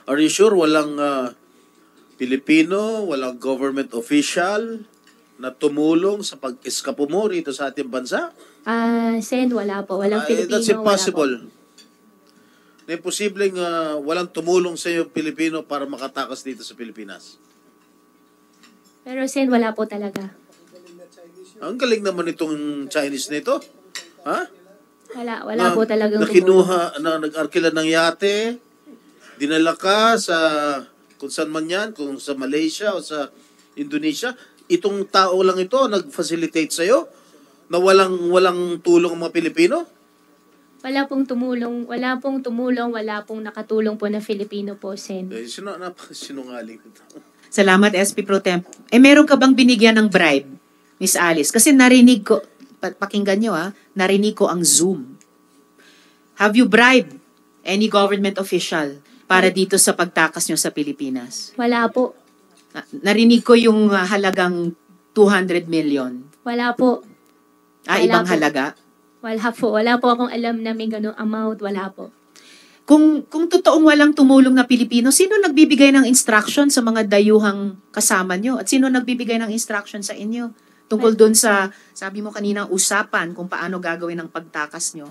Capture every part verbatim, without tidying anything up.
Are you sure walang uh, Pilipino, walang government official na tumulong sa pag-eskapo mo rito sa ating bansa? Ah, Sen, wala po. Walang Uh, Filipino, that's impossible. wala po. Na imposibleng uh, walang tumulong sa iyo Pilipino para makatakas dito sa Pilipinas. Pero Sen, wala po talaga. Ang galing naman itong Chinese na ito. Ha? Wala, wala Na, po talagang na kinuha, na nag-arkila ng yate, dinala ka sa kung saan man yan, kung sa Malaysia o sa Indonesia, itong tao lang ito nag-facilitate sa'yo na walang, walang tulong ang mga Pilipino? Wala pong tumulong, wala pong tumulong, wala pong nakatulong po na Filipino po, Sen. Eh, sino, napakasinungaling ito. Salamat, S P Pro Temp. Eh, meron ka bang binigyan ng bribe, Miss Alice? Kasi narinig ko, pakinggan nyo ha, narinig ko ang Zoom. Have you bribed any government official para dito sa pagtakas nyo sa Pilipinas? Wala po. Na- Narinig ko yung uh, halagang two hundred million. Wala po. Ah, Wala ibang po. halaga? Wala po. Wala po akong alam na may ganung amount. Wala po. Kung kung totoong walang tumulong na Pilipino, sino nagbibigay ng instruction sa mga dayuhang kasama nyo? At sino nagbibigay ng instruction sa inyo? Tungkol doon sa, sabi mo kanina, usapan kung paano gagawin ang pagtakas nyo.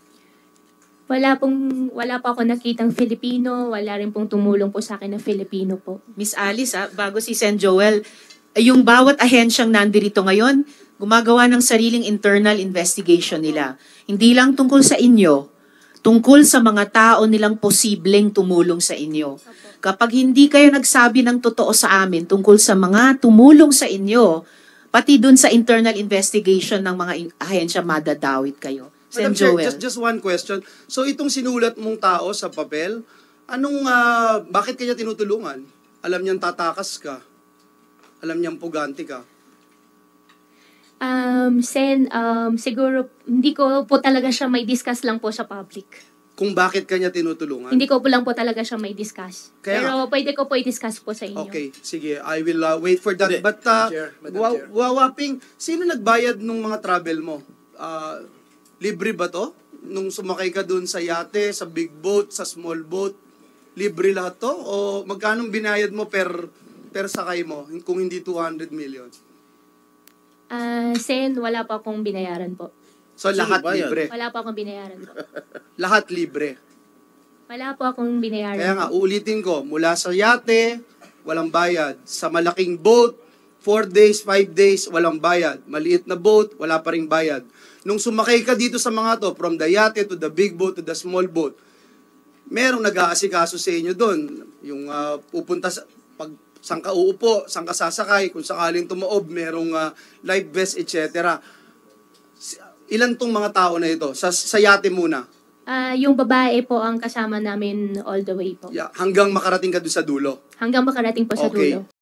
Wala pong, wala pa ako nakitang Filipino. Wala rin pong tumulong po sa akin na Filipino po. Miss Alice, ah, bago si Sen Joel, yung bawat ahensyang nandirito ngayon, gumagawa ng sariling internal investigation nila. Hindi lang tungkol sa inyo, tungkol sa mga tao nilang posibleng tumulong sa inyo. Kapag hindi kayo nagsabi ng totoo sa amin tungkol sa mga tumulong sa inyo, pati dun sa internal investigation ng mga ahensya, madadawit kayo. Sen Madam Chair, Joel. just, just one question. So itong sinulat mong tao sa papel, anong, ah, bakit kanya tinutulungan? Alam niyang tatakas ka. Alam niyang puganti ka. Um, Sen, um, siguro, hindi ko po talaga siya may discuss lang po sa public. Kung bakit kanya tinutulungan? Hindi ko po lang po talaga siya may discuss. Kaya Pero pwede ko po i-discuss po sa inyo. Okay, sige. I will uh, wait for that. Hindi. But, uh, Chair, Madam wa- Chair. wawaping, sino nagbayad nung mga travel mo? Uh, libre ba to? Nung sumakay ka dun sa yate, sa big boat, sa small boat, libre lahat to? O magkano binayad mo per per sakay mo kung hindi two hundred million? Ah, Sen, wala pa akong binayaran po. So Sino lahat bayad? libre. Wala pa akong binayaran po. Lahat libre. Wala po akong binayaran. Kaya nga, uulitin ko, mula sa yate, walang bayad. Sa malaking boat, four days, five days, walang bayad. Maliit na boat, wala pa ring bayad. Nung sumakay ka dito sa mga to, from the yate to the big boat to the small boat, merong nag-aasikaso sa inyo doon. Yung uh, pupunta sa, pag saan ka uupo, saan ka sasakay, kung sakaling tumaob, merong uh, life vest, et cetera. Ilan tong mga tao na ito? Sa, sa yate muna. Ah, yung babae po ang kasama namin all the way po. Yeah, hanggang makarating ka doon sa dulo. Hanggang makarating po sa Okay. dulo.